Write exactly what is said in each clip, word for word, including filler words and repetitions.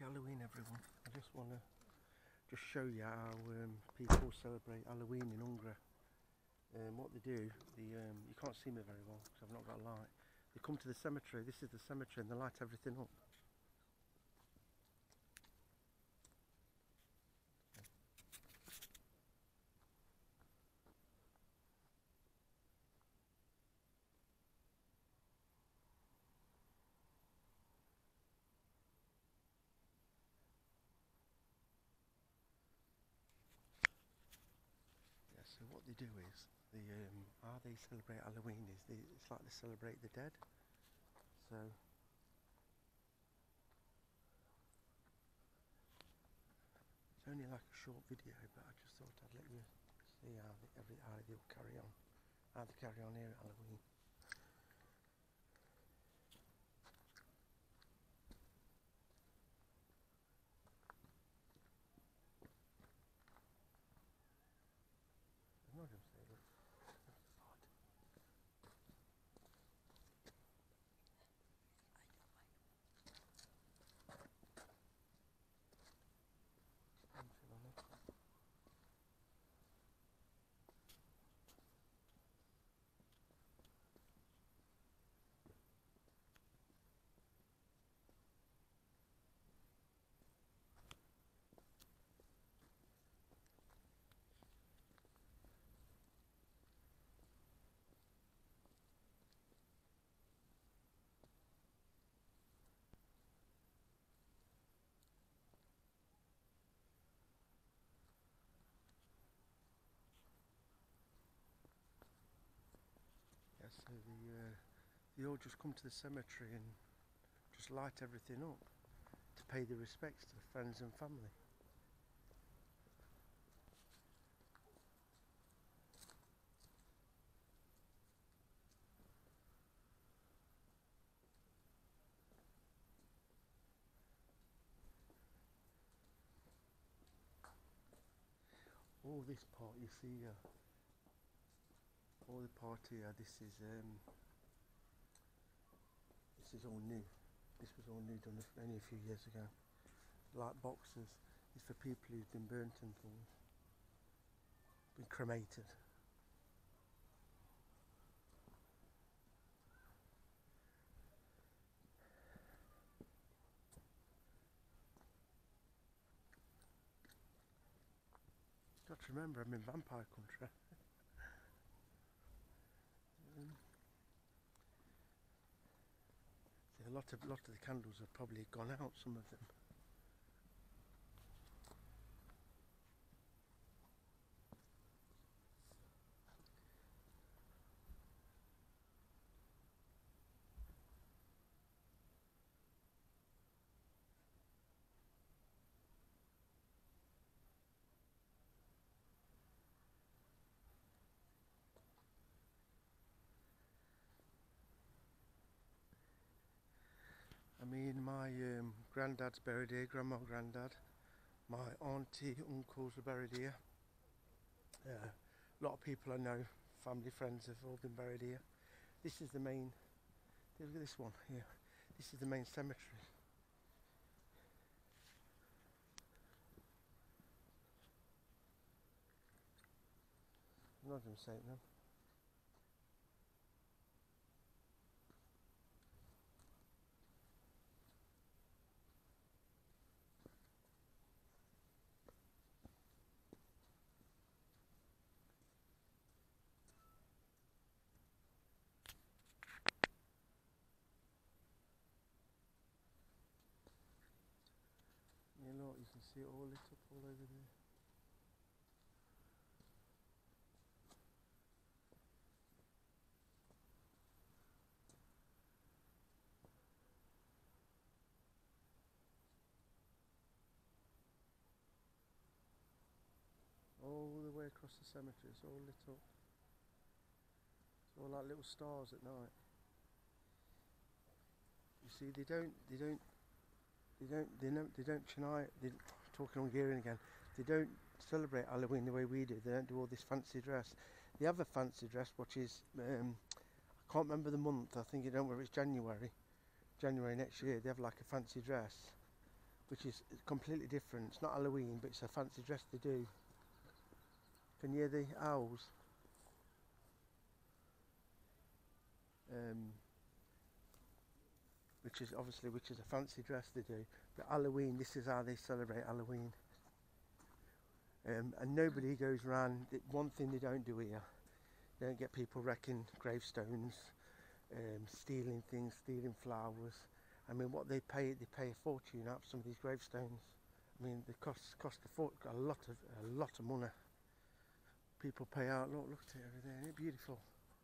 Halloween, everyone. I just want to just show you how um, people celebrate Halloween in Hungary. Um, what they do, the, um, you can't see me very well because I've not got a light. They come to the cemetery, this is the cemetery, and they light everything up. So what they do is, the um, how they celebrate Halloween is they, it's like they celebrate the dead. So it's only like a short video, but I just thought I'd let you see how they, every how they will carry on, how they carry on here at Halloween. I'm not going to say that. Yeah, so the, uh, they all just come to the cemetery and just light everything up to pay their respects to the friends and family. All this part you see, uh, all the part here, this is um, this is all new. This was all new, done only a few years ago. Like boxes, it's for people who've been burnt and things, been cremated. Got to remember, I'm in vampire country. um, see, a lot of lot of the candles have probably gone out. Some of them. I mean, my um, granddad's buried here, grandma, granddad. My auntie, uncles are buried here. Uh, a lot of people I know, family, friends have all been buried here. This is the main, look at this one here. This is the main cemetery. I'm not going to say it now. You know, you can see it all lit up all over there. All the way across the cemetery, it's all lit up. It's all like little stars at night. You see, they don't, they don't, they don't, they don't, they don't tonight. They talking Hungarian again. They don't celebrate Halloween the way we do. They don't do all this fancy dress. They have a fancy dress, which is um, I can't remember the month. I think you don't remember. It's January, January next year. They have like a fancy dress, which is completely different. It's not Halloween, but it's a fancy dress they do. Can you hear the owls? Um, which is obviously which is a fancy dress they do. But Halloween, this is how they celebrate Halloween. Um, and nobody goes around. One thing they don't do here, they don't get people wrecking gravestones, um, stealing things, stealing flowers. I mean, what they pay, they pay a fortune out for some of these gravestones. I mean, they cost cost a, fort, a lot of a lot of money. People pay out. Look, look at it over there. Isn't it beautiful?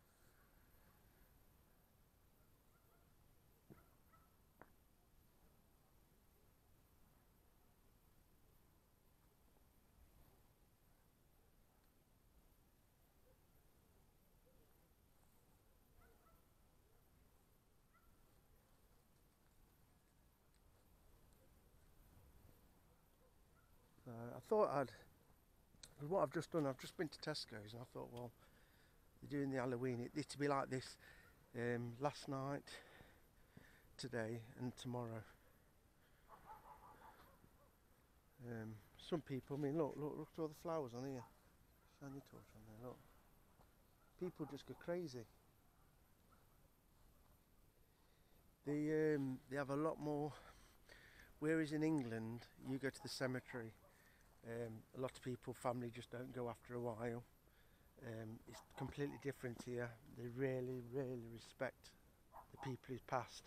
Uh, I thought I'd. What I've just done, I've just been to Tesco's, and I thought, well, they're doing the Halloween. It needs to be like this. Um, last night, today, and tomorrow. Um, some people, I mean, look, look, look at all the flowers on here. Shiny torch on there, look. People just go crazy. They, um, they have a lot more. Whereas in England, you go to the cemetery. Um, a lot of people, family just don't go after a while. Um, it's completely different here. They really, really respect the people who's passed.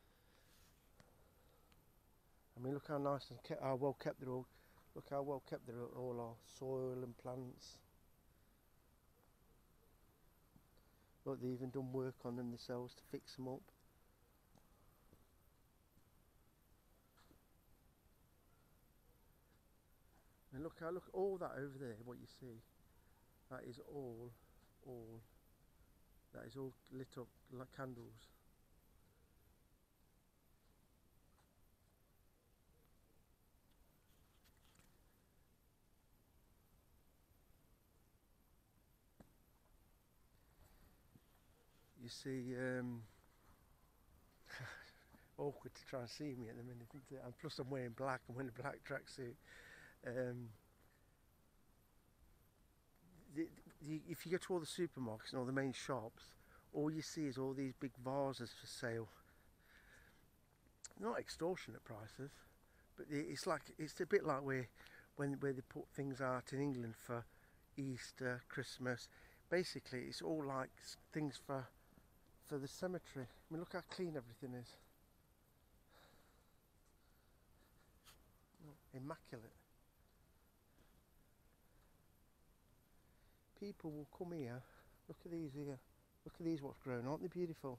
I mean, look how nice and kept, how well kept they're all. Look how well kept they're all are. Soil and plants. Look, they've even done work on them themselves to fix them up. And look how look all that over there. What you see, that is all, all. That is all lit up like candles. You see, um, awkward to try and see me at the minute, isn't it? And plus I'm wearing black, I'm wearing a black tracksuit. Um, the, the, if you go to all the supermarkets and all the main shops, all you see is all these big vases for sale. Not extortionate prices, but it's like it's a bit like where when where they put things out in England for Easter, Christmas. Basically, it's all like things for for the cemetery. I mean, look how clean everything is. Immaculate. People will come here. Look at these here. Look at these what's grown. Aren't they beautiful?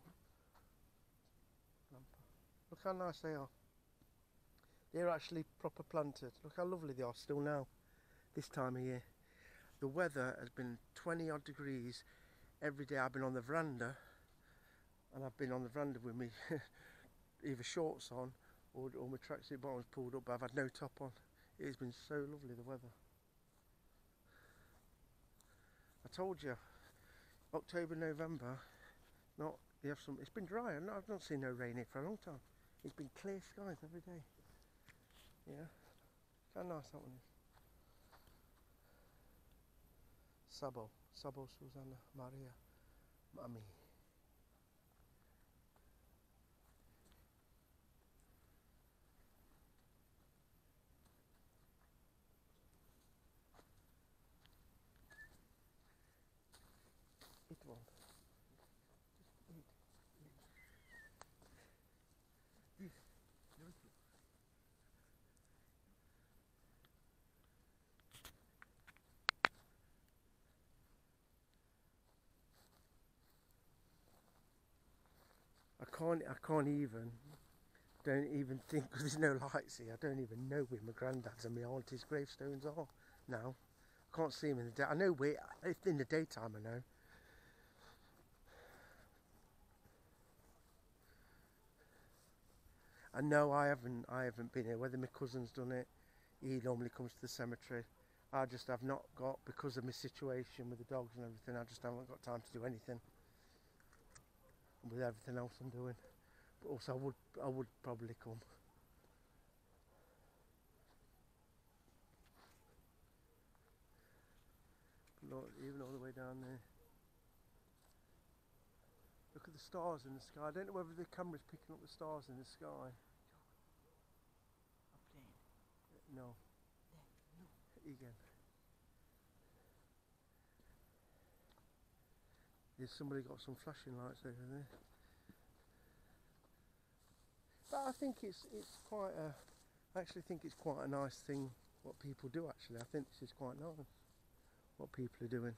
Look how nice they are. They're actually proper planted. Look how lovely they are still now. This time of year. The weather has been twenty odd degrees every day. I've been on the veranda. And I've been on the veranda with me either shorts on or, or my tracksuit bottoms pulled up, but I've had no top on. It has been so lovely, the weather. I told you, October, November, not you have some. It's been dry. I've not, I've not seen no rain here for a long time. It's been clear skies every day. Yeah, how nice that one is. Sabo, Sabo, Susanna, Maria, Mami. Eat one. Just eat. Eat. Eat. I can't. I can't even. Don't even think because there's no lights here. I don't even know where my granddad's and my auntie's gravestones are now. I can't see them in the day. I know where. If in the daytime, I know. And no, I haven't. I haven't been here. Whether my cousin's done it, he normally comes to the cemetery. I just have not got because of my situation with the dogs and everything. I just haven't got time to do anything with everything else I'm doing. But also, I would. I would probably come. look, even all the way down there. Look at the stars in the sky. I don't know whether the camera's picking up the stars in the sky. A plane. No. There, look. Again. There's somebody got some flashing lights over there. But I think it's it's quite a. I actually think it's quite a nice thing what people do. Actually, I think this is quite nice what people are doing.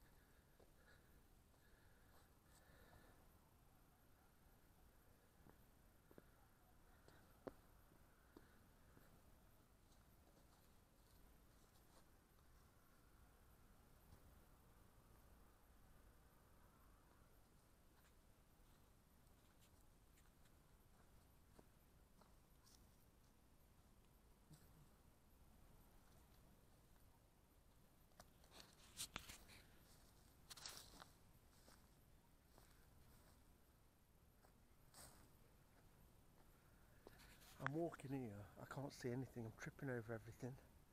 I'm walking here, I can't see anything, I'm tripping over everything.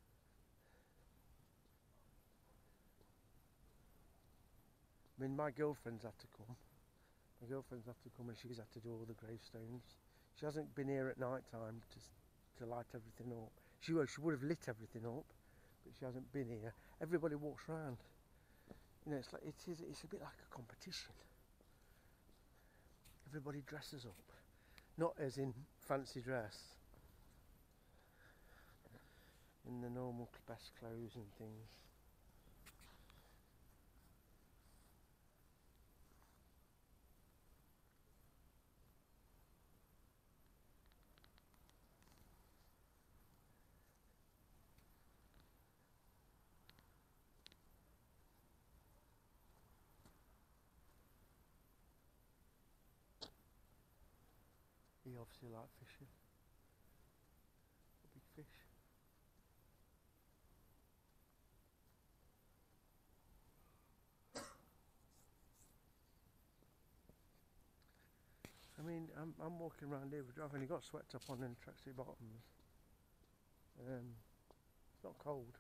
I mean, my girlfriend's had to come. My girlfriend's had to come and she's had to do all the gravestones. She hasn't been here at night time to, to light everything up. She, well, she would have lit everything up, but she hasn't been here. Everybody walks around. You know, it's like, it is, it's a bit like a competition. Everybody dresses up. Not as in fancy dress. In the normal best clothes and things. He obviously liked fishing. A big fish. I mean, I'm, I'm walking around here, I've only got swept up on and tracksuit bottoms. Um, it's not cold.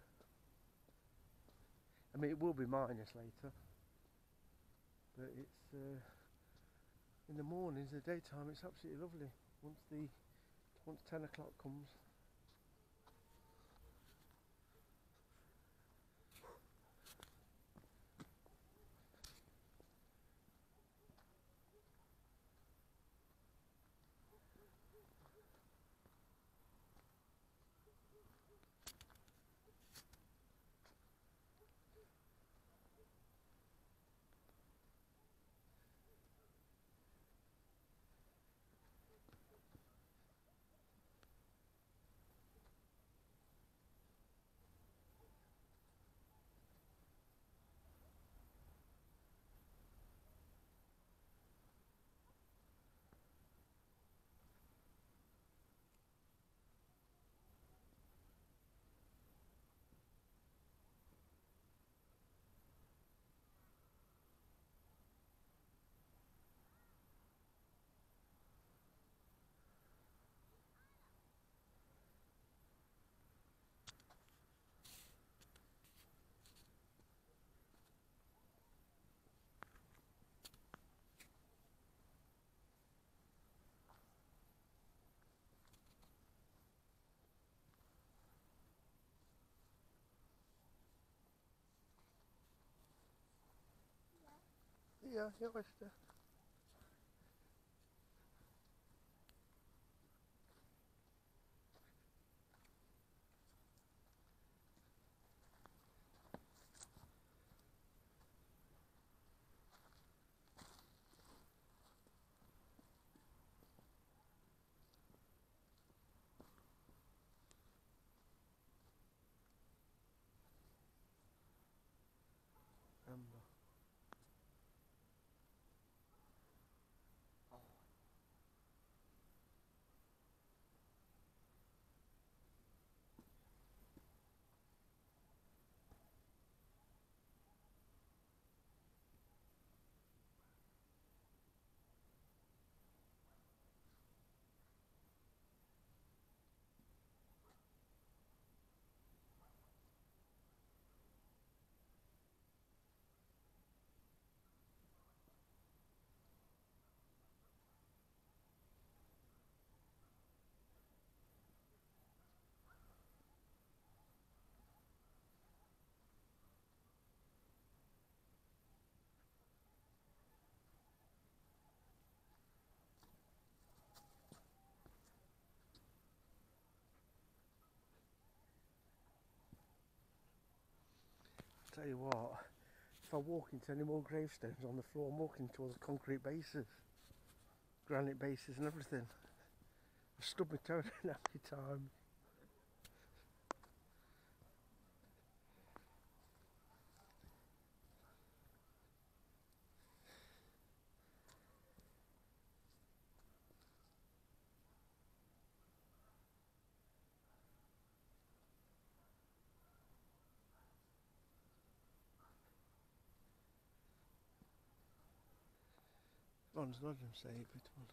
I mean, it will be minus later. But it's, uh, in the mornings, the daytime, it's absolutely lovely. Once the, once ten o'clock comes. Ja, ja, właśnie. Ember. tell you what, if I walk into any more gravestones on the floor, I'm walking towards concrete bases, granite bases and everything. I've stubbed my toe in how many times. One's not him say it, but one.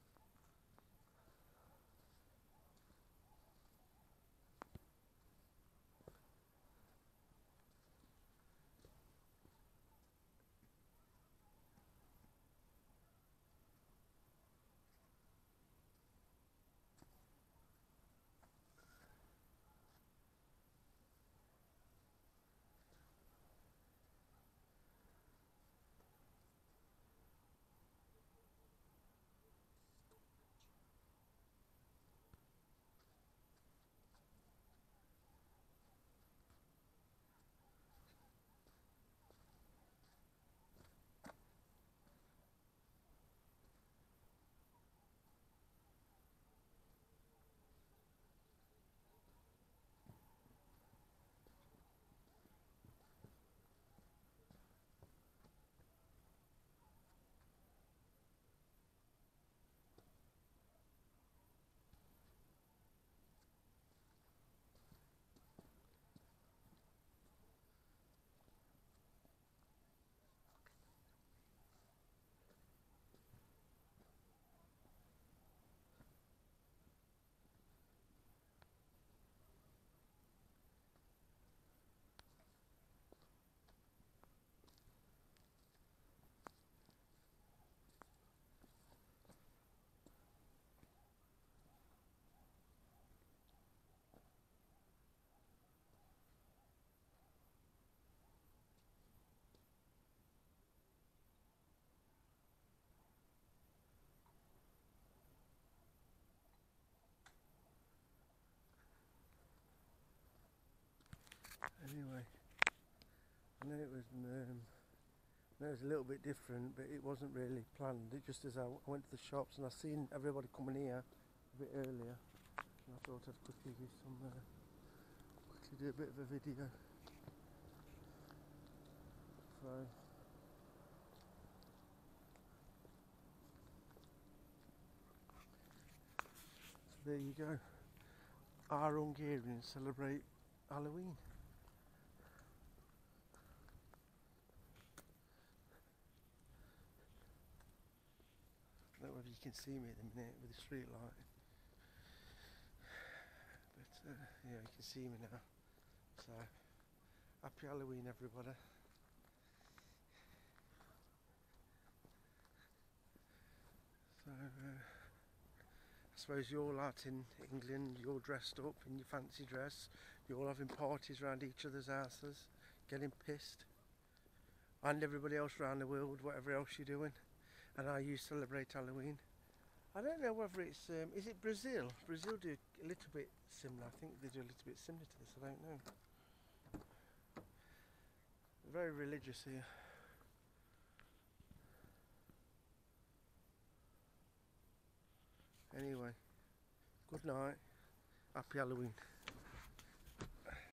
Anyway, I know it was um, I know it was a little bit different, but it wasn't really planned. It just as I went to the shops and I seen everybody coming here a bit earlier, and I thought I'd quickly give some, uh, quickly do a bit of a video. So, so there you go. Our Hungarians celebrate Halloween. I don't know whether you can see me at the minute with the street light, but uh, yeah, you can see me now. So, happy Halloween, everybody. So, uh, I suppose you're all out in England, you're dressed up in your fancy dress, you're all having parties around each other's houses, getting pissed, and everybody else around the world, whatever else you're doing, and how you celebrate Halloween. I don't know whether it's, um, is it Brazil? Brazil do a little bit similar, I think they do a little bit similar to this, I don't know. Very religious here. Anyway, good night, happy Halloween.